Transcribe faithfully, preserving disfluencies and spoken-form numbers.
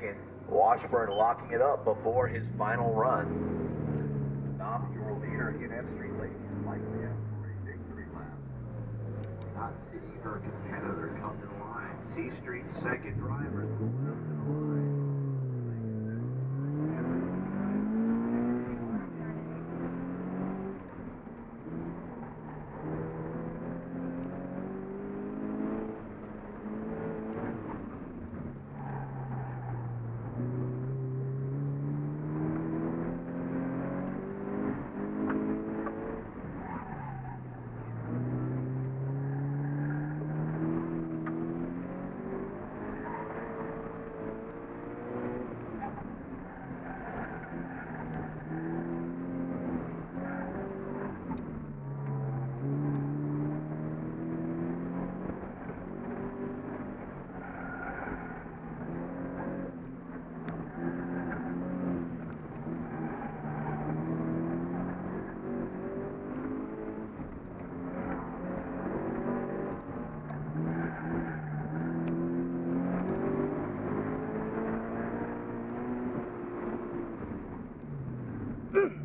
Washburn locking it up before his final run. Not your leader in F Street ladies likely out for a victory lap. Not seeing her competitor come to the line. C Street second drivers moving up to the line. Ugh.